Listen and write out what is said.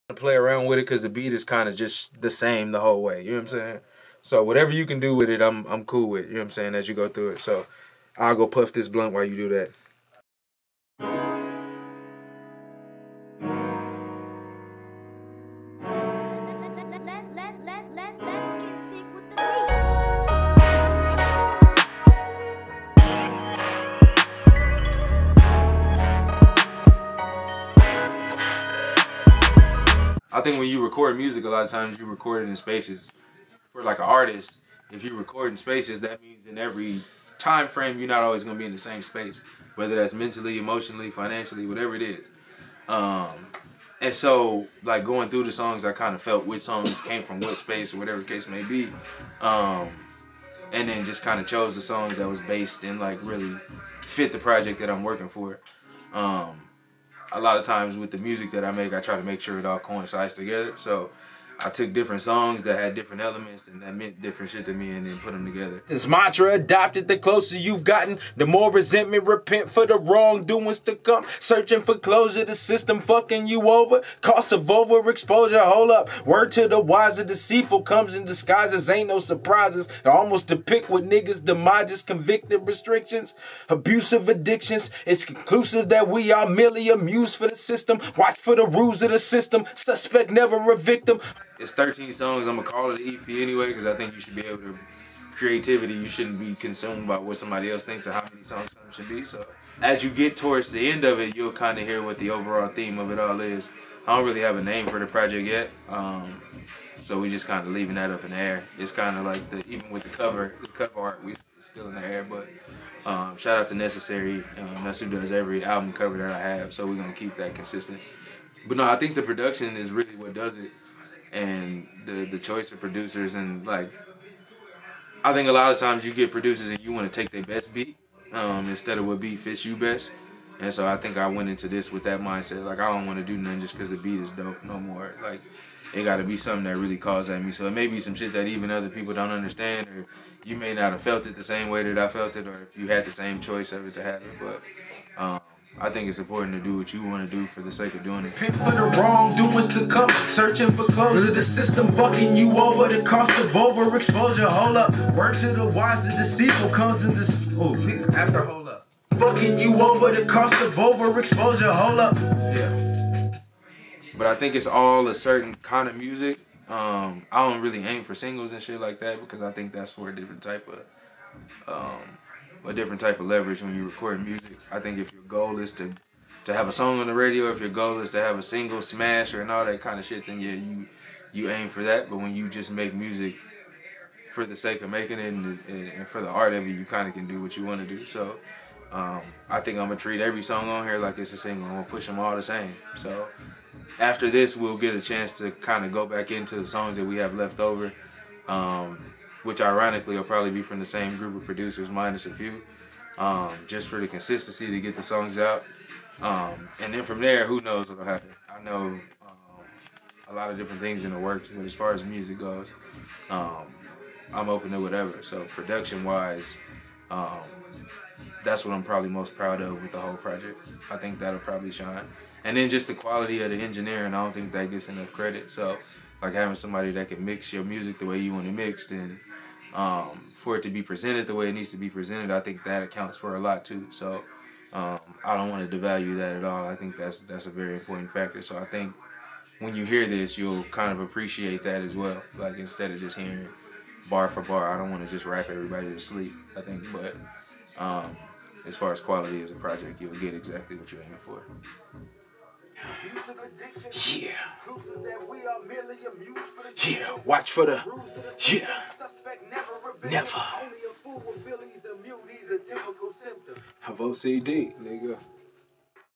play around with it because the beat is kind of just the same the whole way. You know what I'm saying? So whatever you can do with it, I'm cool with. You know what I'm saying? As you go through it. So I'll go puff this blunt while you do that. Let's get sick with the beat. I think when you record music, a lot of times you record it in spaces. For like an artist, if you record in spaces, that means in every time frame you're not always gonna be in the same space, whether that's mentally, emotionally, financially, whatever it is. And so, like going through the songs, I kind of felt which songs came from what space or whatever the case may be, and then just kind of chose the songs that was based and like really fit the project that I'm working for. A lot of times with the music that I make, I try to make sure it all coincides together. So I took different songs that had different elements and that meant different shit to me and then put them together. This mantra adopted, the closer you've gotten, the more resentment, repent for the wrongdoings to come. Searching for closure, the system fucking you over. Cost of overexposure, hold up. Word to the wiser, deceitful comes in disguises. Ain't no surprises. I almost depict what niggas demages, convicted restrictions, abusive addictions. It's conclusive that we are merely amused for the system. Watch for the rules of the system. Suspect never a victim. It's 13 songs. I'm going to call it an EP anyway because I think you should be able to, creativity, you shouldn't be consumed by what somebody else thinks or how many songs something should be. So as you get towards the end of it, you'll kind of hear what the overall theme of it all is. I don't really have a name for the project yet, so we just kind of leaving that up in the air. It's kind of like, even with the cover art, it's still in the air, but shout out to Necessary. That's who does every album cover that I have, so we're going to keep that consistent. But no, I think the production is really what does it. And the choice of producers, and like I think a lot of times you get producers and you want to take their best beat instead of what beat fits you best. And so I think I went into this with that mindset, like I don't want to do nothing just because the beat is dope no more. Like it got to be something that really calls at me. So it may be some shit that even other people don't understand, or you may not have felt it the same way that I felt it, or if you had the same choice of it to have it. But I think it's important to do what you want to do for the sake of doing it. Pin for the wrongdoings to come, searching for closure. The system fucking you over, the cost of overexposure. Hold up, word to the wise, the deceitful comes in this. Oh, after hold up. Fucking you over, the cost of overexposure. Hold up. Yeah. But I think it's all a certain kind of music. I don't really aim for singles and shit like that because I think that's for a different type of leverage when you record music. I think if your goal is to have a song on the radio, if your goal is to have a single smash and all that kind of shit, then yeah, you aim for that. But when you just make music for the sake of making it and for the art of it, you kind of can do what you want to do. So I think I'm going to treat every song on here like it's a single. I'm going to push them all the same. So after this, we'll get a chance to kind of go back into the songs that we have left over. Which ironically will probably be from the same group of producers minus a few, just for the consistency to get the songs out. And then from there, who knows what'll happen. I know a lot of different things in the works, but as far as music goes, I'm open to whatever. So production-wise, that's what I'm probably most proud of with the whole project. I think that'll probably shine. And then just the quality of the engineering, I don't think that gets enough credit. So like having somebody that can mix your music the way you want it mixed, and for it to be presented the way it needs to be presented, I think that accounts for a lot too. So I don't want to devalue that at all. I think that's a very important factor. So I think when you hear this, you'll kind of appreciate that as well. Like instead of just hearing bar for bar, I don't want to just rap everybody to sleep, I think. But as far as quality as a project, you'll get exactly what you're aiming for. Yeah. Yeah, watch for the. Yeah. Never. Have OCD, nigga.